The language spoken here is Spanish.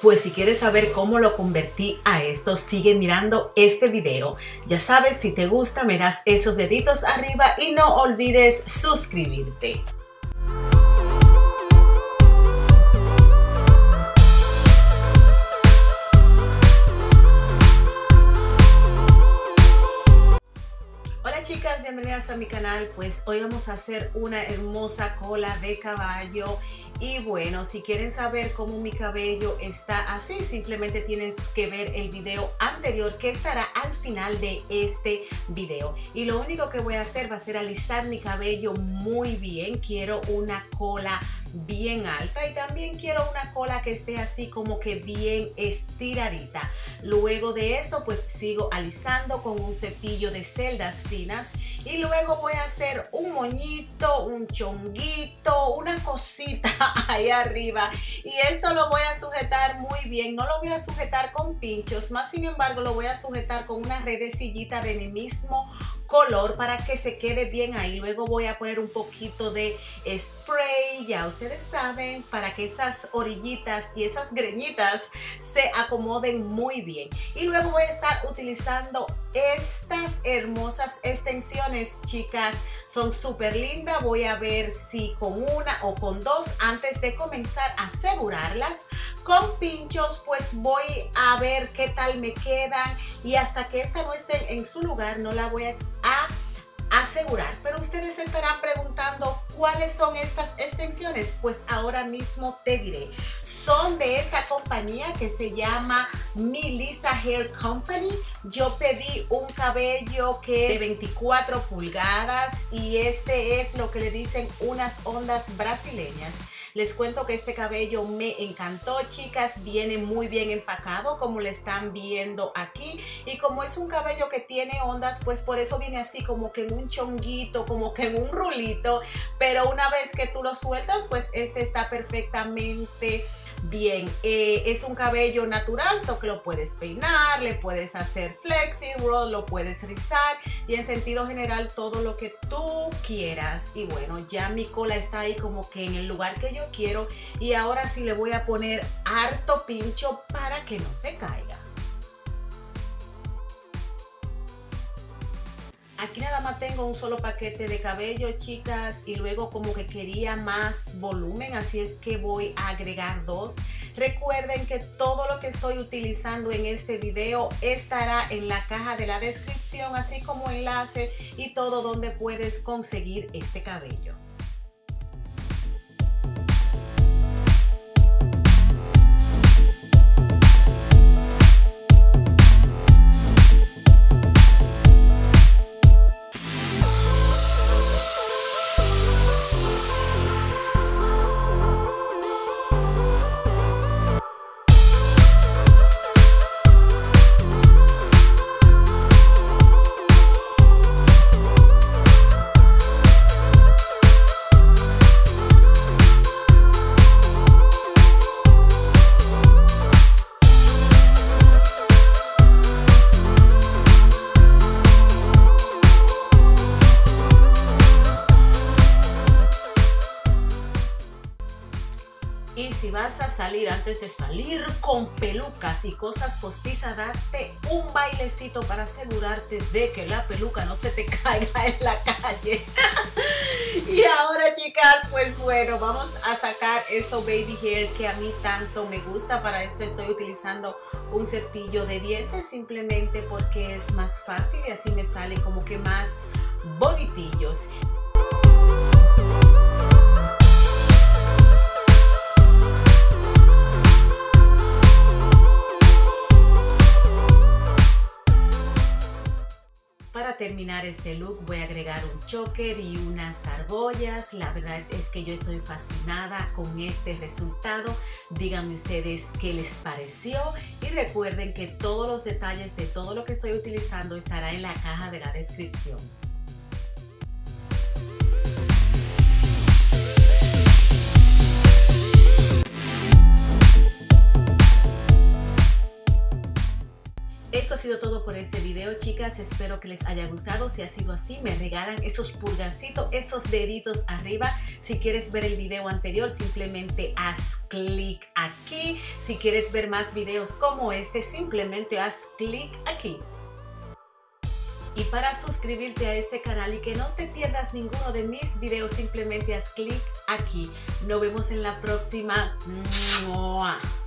Pues si quieres saber cómo lo convertí a esto, sigue mirando este video. Ya sabes, si te gusta, me das esos deditos arriba y no olvides suscribirte. Hola chicas, bienvenidas a mi canal. Pues hoy vamos a hacer una hermosa cola de caballo. Y bueno, si quieren saber cómo mi cabello está así, simplemente tienes que ver el video anterior que estará al final de este video. Y lo único que voy a hacer va a ser alisar mi cabello muy bien. Quiero una cola bien alta y también quiero una cola que esté así como que bien estiradita. Luego de esto pues sigo alisando con un cepillo de celdas finas y luego voy a hacer un moñito, un chonguito, una cosita ahí arriba, y esto lo voy a sujetar muy bien. No lo voy a sujetar con pinchos, más sin embargo lo voy a sujetar con una redecillita de mi mismo color para que se quede bien ahí. Luego voy a poner un poquito de spray, ya ustedes saben, para que esas orillitas y esas greñitas se acomoden muy bien. Y luego voy a estar utilizando estas hermosas extensiones, chicas, son súper lindas. Voy a ver si con una o con dos, antes de comenzar a asegurarlas con pinchos, pues voy a ver qué tal me quedan, y hasta que esta no esté en su lugar no la voy a asegurar. Pero ustedes se estarán preguntando cuáles son estas extensiones. Pues ahora mismo te diré. Son de esta compañía que se llama Melissa Hair Company. Yo pedí un cabello que es de 24 pulgadas y este es lo que le dicen unas ondas brasileñas. Les cuento que este cabello me encantó, chicas. Viene muy bien empacado, como le están viendo aquí. Y como es un cabello que tiene ondas, pues por eso viene así como que en un chonguito, como que en un rulito. Pero una vez que tú lo sueltas, pues este está perfectamente bien. Es un cabello natural, so que lo puedes peinar, le puedes hacer flexi roll, lo puedes rizar y en sentido general todo lo que tú quieras. Y bueno, ya mi cola está ahí como que en el lugar que yo quiero, y ahora sí le voy a poner harto pincho para que no se caiga. Aquí nada más tengo un solo paquete de cabello, chicas, y luego como que quería más volumen, así es que voy a agregar dos. Recuerden que todo lo que estoy utilizando en este video estará en la caja de la descripción, así como enlace y todo donde puedes conseguir este cabello. Y si vas a salir, antes de salir con pelucas y cosas postizas, date un bailecito para asegurarte de que la peluca no se te caiga en la calle. Y ahora, chicas, pues bueno, vamos a sacar eso baby hair que a mí tanto me gusta. Para esto estoy utilizando un cepillo de dientes, simplemente porque es más fácil y así me salen como que más bonitillos. Para terminar este look voy a agregar un choker y unas argollas. La verdad es que yo estoy fascinada con este resultado. Díganme ustedes qué les pareció y recuerden que todos los detalles de todo lo que estoy utilizando estará en la caja de la descripción. Esto ha sido todo por este video, chicas. Espero que les haya gustado. Si ha sido así, me regalan esos pulgarcitos, esos deditos arriba. Si quieres ver el video anterior, simplemente haz clic aquí. Si quieres ver más videos como este, simplemente haz clic aquí. Y para suscribirte a este canal y que no te pierdas ninguno de mis videos, simplemente haz clic aquí. Nos vemos en la próxima. ¡Mua!